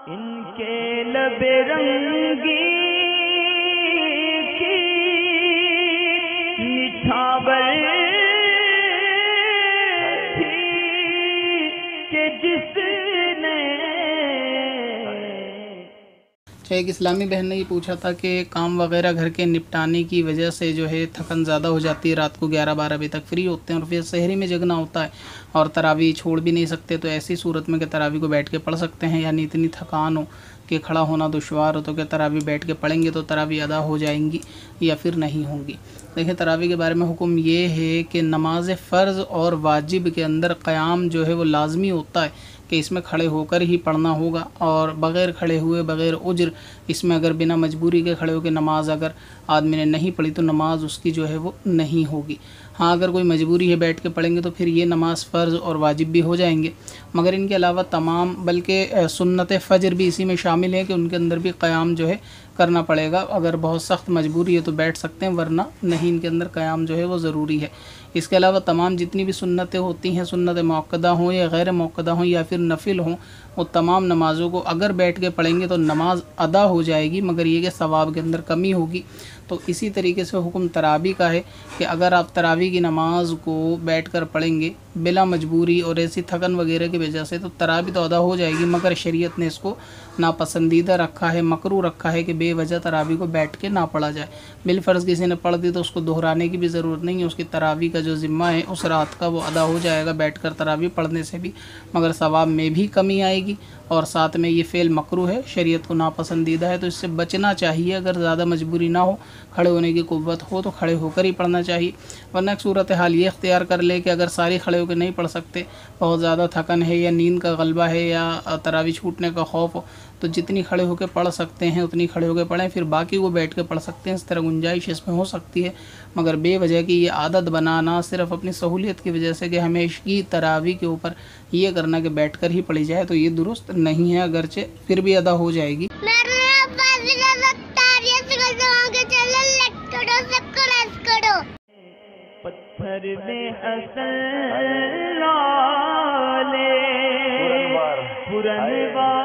इनके लबे रंगी की निछावर थी कि जिसने। एक इस्लामी बहन ने ये पूछा था कि काम वगैरह घर के निपटाने की वजह से जो है थकन ज़्यादा हो जाती है, रात को 11-12 बजे तक फ्री होते हैं और फिर शहरी में जगना होता है और तरावी छोड़ भी नहीं सकते, तो ऐसी सूरत में कि तरावी को बैठ के पढ़ सकते हैं, यानी इतनी थकान हो कि खड़ा होना दुश्वार हो तो क्या तरावी बैठ के पढ़ेंगे तो तरावी अदा हो जाएंगी या फिर नहीं होंगी। देखिए तरावी के बारे में हुक्म ये है कि नमाज फ़र्ज़ और वाजिब के अंदर क़याम जो है वो लाजमी होता है कि इसमें खड़े होकर ही पढ़ना होगा और बग़ैर खड़े हुए बग़ैर उज्र इसमें अगर बिना मजबूरी के खड़े होकर नमाज अगर आदमी ने नहीं पढ़ी तो नमाज उसकी जो है वो नहीं होगी। हाँ अगर कोई मजबूरी है बैठ के पढ़ेंगे तो फिर ये नमाज फ़र्ज़ और वाजिब भी हो जाएंगे, मगर इनके अलावा तमाम बल्कि सुन्नत फ़जर भी इसी में शामिल है कि उनके अंदर भी क़याम जो है करना पड़ेगा। अगर बहुत सख्त मजबूरी है तो बैठ सकते हैं, वरना नहीं, इनके अंदर क़याम जो है वो ज़रूरी है। इसके अलावा तमाम जितनी भी सुन्नतें होती हैं, सुन्नत मौक़दा हों या गैर मौक़दा हों या फिर नफिल हों, वो तमाम नमाज़ों को अगर बैठ के पढ़ेंगे तो नमाज अदा हो जाएगी, मगर ये कि सवाब के अंदर कमी होगी। तो इसी तरीके से हुक्म तरावी का है कि अगर आप तरावी की नमाज को बैठकर पढ़ेंगे बिला मजबूरी और ऐसी थकन वगैरह की वजह से तो तरावी तो अदा हो जाएगी, मगर शरीयत ने इसको नापसंदीदा रखा है, मकरूह रखा है कि बेवजह तरावी को बैठ के ना पढ़ा जाए। बिलफ़र्ज़ किसी ने पढ़ दी तो उसको दोहराने की भी ज़रूरत नहीं है, उसकी तरावी का जो ज़िम्मा है उस रात का वो अदा हो जाएगा बैठकर तरावी पढ़ने से भी, मगर सवाब में भी कमी आएगी और साथ में ये फ़ेल मकरूह है, शरीयत को नापसंदीदा है, तो इससे बचना चाहिए। अगर ज़्यादा मजबूरी ना हो, खड़े होने की कुव्वत हो तो खड़े होकर ही पढ़ना चाहिए, वरना एक सूरत हाल ये अख्तियार कर ले कि अगर सारी खड़े होकर नहीं पढ़ सकते, बहुत ज़्यादा थकन है या नींद का गलबा है या तरावी छूटने का खौफ हो, तो जितनी खड़े होकर पढ़ सकते हैं उतनी खड़े होकर पढ़ें, फिर बाकी को बैठ के पढ़ सकते हैं। इस तरह गुंजाइश इसमें हो सकती है, मगर बेवजह की ये आदत बनाना सिर्फ़ अपनी सहूलियत की वजह से कि हमेशा तरावी के ऊपर ये करना कि बैठ कर ही पढ़ी जाए, तो ये दुरुस्त नहीं है, अगरचे फिर भी अदा हो जाएगी। पत्थर में असल लाले पुरनवार